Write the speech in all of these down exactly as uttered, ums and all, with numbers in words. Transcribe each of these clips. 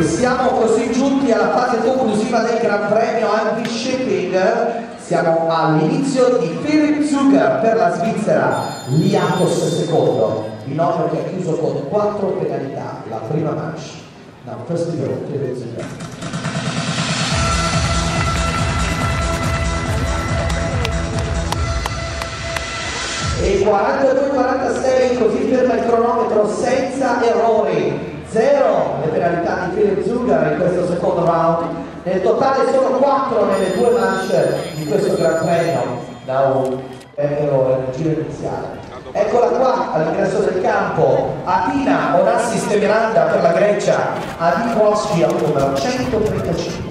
E siamo così giunti alla fase conclusiva del Gran Premio Anti Shipping. Siamo all'inizio di Philipp Zuger per la Svizzera, Liakos secondo, binomio che ha chiuso con quattro penalità la prima manche. Now, first to go, Philipp Zuger. E quarantadue quarantasei, così ferma il cronometro senza errori. Zero le penalità di Philipp Zuger in questo secondo round. Nel totale sono quattro nelle due manche di questo Gran Premio da un errore nel giro iniziale. Eccola qua all'ingresso del campo, Atina Onassis Miranda per la Grecia, Adi Rossi al numero centotrentacinque.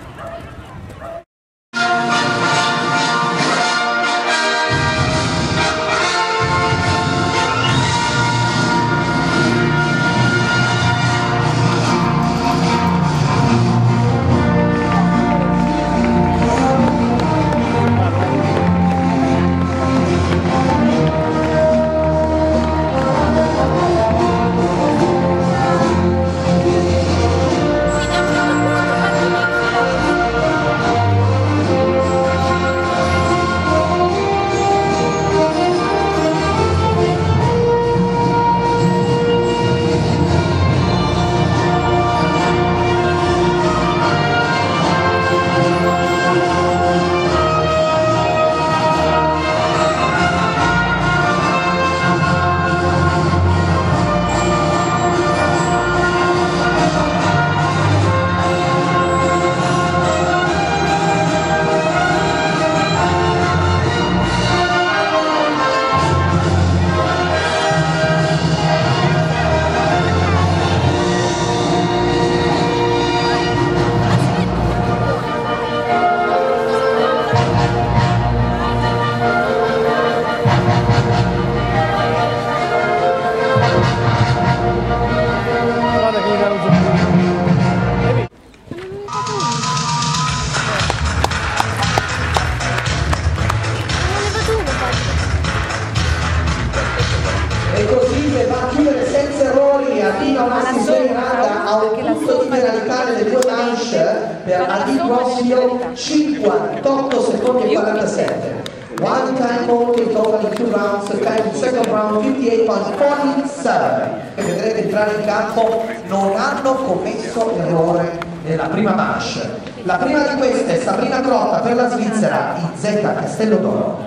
E così le va a chiudere senza errori. Atina Onassis Miranda ha un punto di penalità nelle due manche per Adi Rossi, cinquantotto secondi e quarantasette. One time hold in total in two rounds, time in second round fifty-eight point four seven. E vedrete entrare in campo, non hanno commesso errore nella prima manche. La prima di queste è Sabrina Crotta per la Svizzera, I Z Castello d'Oro.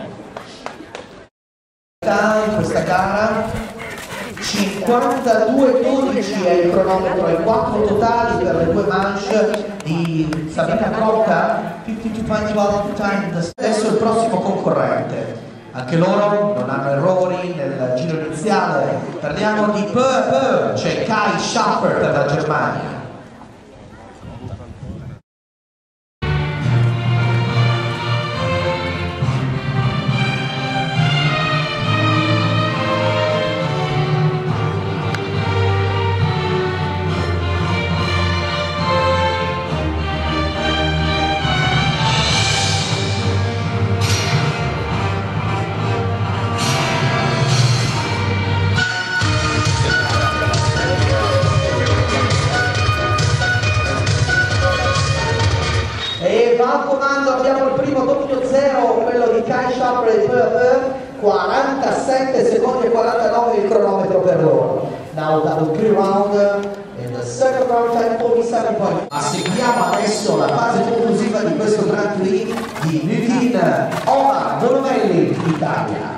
In questa gara cinquantadue dodici è il cronometro e quattro totali per le due manche di Sabrina Crotta, cinquantadue point uno due time. Adesso il prossimo concorrente, anche loro non hanno errori nel giro iniziale. Parliamo di Peu Peu, c'è Kai Schaffer per la Germania. Al comando abbiamo il primo doppio zero, quello di Kai Schaffer e Peu Peu, quarantasette secondi e quarantanove il cronometro per loro. Now double three round in the second round time forty-seven point. Ma seguiamo adesso la fase conclusiva di questo Grand Prix di Mutin Omar Dolomelli, Italia.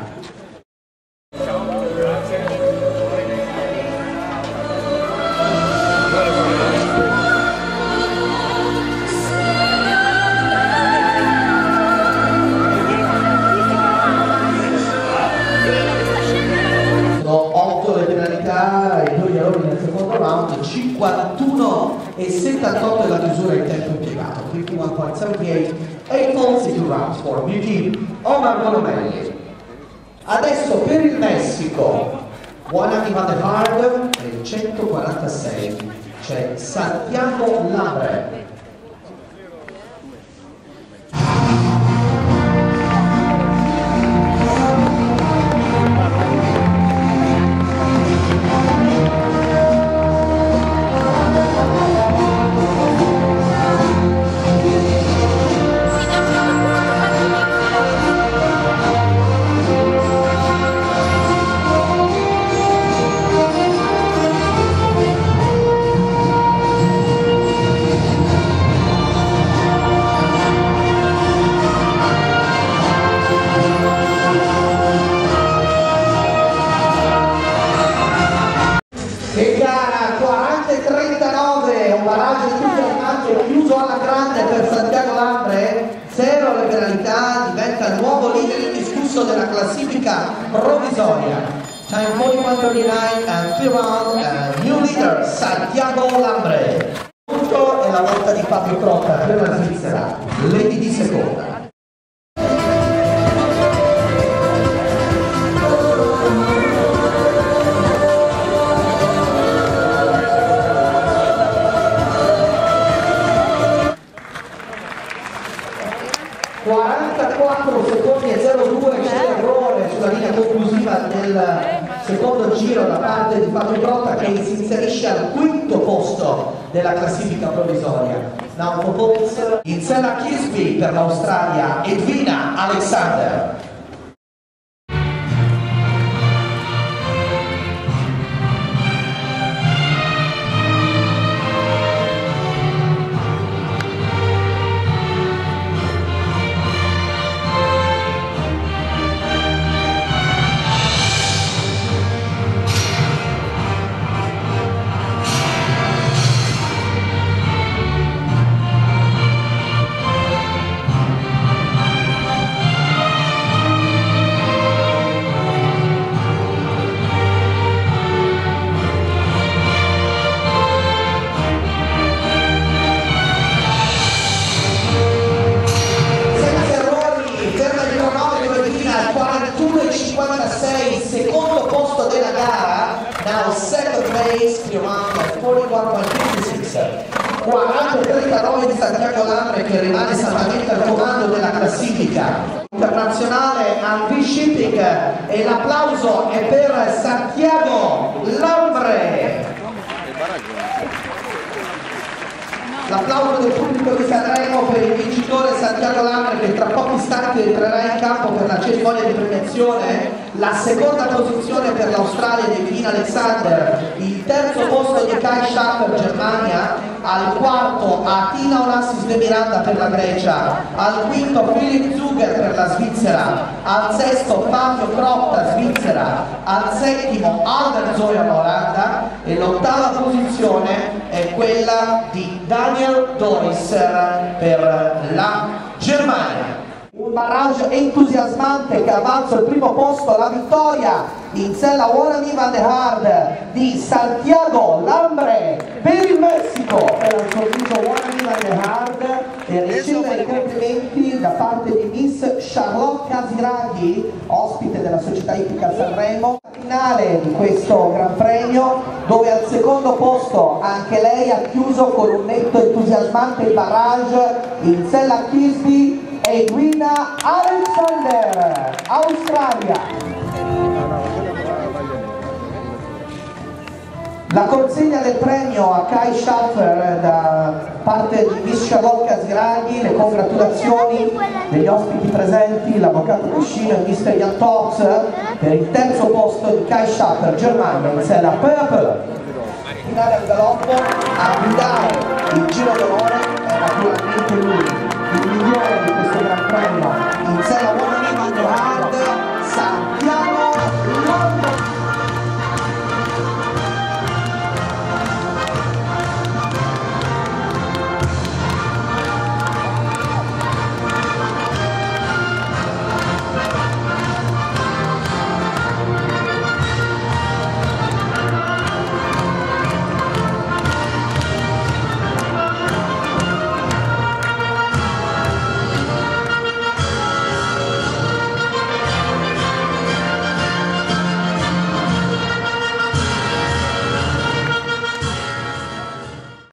E due errori nel secondo round, cinquantuno e settantotto è la chiusura in tempo impiegato, cinquantuno point seventy-eight, eight falls in two rounds for Mutin Omar Dolomelli. Adesso per il Messico, Juan Van der Hard e centoquarantasei, c'è Santiago Labre. alla grande per Santiago Lambre, zero alle penalità, diventa il nuovo leader indiscusso della classifica provvisoria. Time forty-one thirty-nine and three round and new leader Santiago Lambre. Punto è la volta di Fabio Crotta per la Svizzera, Lady di seconda. quarantaquattro secondi e zero due, c'è l'errore sulla linea conclusiva del secondo giro da parte di Fabio Crotta, che si inserisce al quinto posto della classifica provvisoria. Now for points, Insella Kisby per l'Australia, Edwina Alexander. Secondo posto della gara, now second place, Piomando quarantaquattro virgola cinquantasei, quarantatré virgola di Santiago Lambre, che rimane saldamente al comando della classifica internazionale Anvi Shipping, e l'applauso è per Santiago Lambre. L'applauso del pubblico di Sanremo per il vincitore Santiago Lambre, che tra pochi istanti entrerà in campo per la cerimonia di premiazione. La seconda posizione per l'Australia di Edwina Alexander, il terzo posto di Kai Schaffer Germania, al quarto Atina Onassis de Miranda per la Grecia, al quinto Philipp Zuger per la Svizzera, al sesto Fabio Crotta Svizzera, al settimo Albert Zoyan Olanda, e l'ottava posizione è quella di Daniel Dorisser per la Germania. Un barrage entusiasmante che avanza al primo posto alla vittoria in sella Wannabe Van der Hard di Santiago Lambre per il Messico. Per il sorriso Wannabe Van der Hard e riceve i complimenti da parte di Miss Charlotte Casiraghi, ospite della società ippica Sanremo. Finale di questo Gran Premio, dove al secondo posto anche lei ha chiuso con un netto entusiasmante il barrage in sella Kisby, Edwina Alexander, Australia. La consegna del premio a Kai Schaffer da parte di Miss Charlotte Casiraghi, le congratulazioni degli ospiti presenti, l'avvocato Cuscino e mister Jan Tox, per il terzo posto di Kai Schaffer, Germania, in sella peu à peu. Finale al galoppo, a guidare il giro d'onore